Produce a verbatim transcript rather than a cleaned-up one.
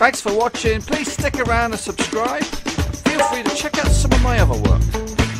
Thanks for watching. Please stick around and subscribe. Feel free to check out some of my other work.